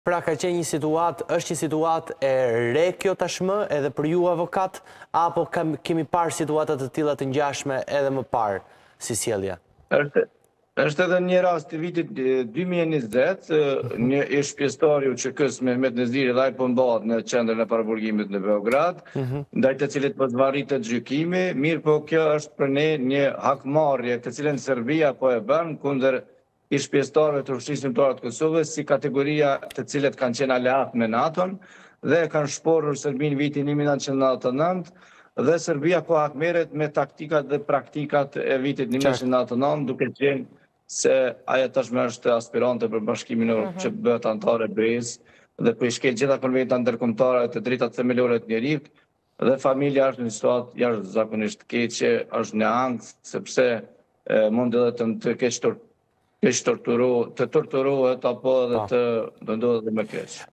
Pra ka qenë një situatë, është një situatë e re kjo tashmë edhe për ju avokat, apo kemi parë situatat të tilla të ngjashme edhe më parë si sjellje? Është edhe një rast të vitit 2020, një ish pjesëtari u QK-s Mehmet Neziri dhe ai po mbahet në qendrën e paraburgimit në Beograd, ndaj të cilit po zvarritet gjykimi, mirë po kjo është për ne një hakmarrje të cilën Serbia po e bën kundër ish pjesëtarëve të Ushtrisë Shqiptare të Kosovës si kategoria të cilët kanë qenë aleat me NATO-n dhe kanë shporur Serbinë vitin 1999 dhe Serbia po hakmerret me taktikat dhe praktikat e vitit 1999 duke qenë se ajo tashmë është aspirante për Bashkimin Evropian që bëhet anëtare BE-s dhe po i shkel gjitha konventat ndërkombëtare të drejtat themelore të njerit dhe familja është në situatë jashtëzakonisht keqe, është në ankth sepse mund edhe të keq torturohet apo edhe të ndodhet më keq.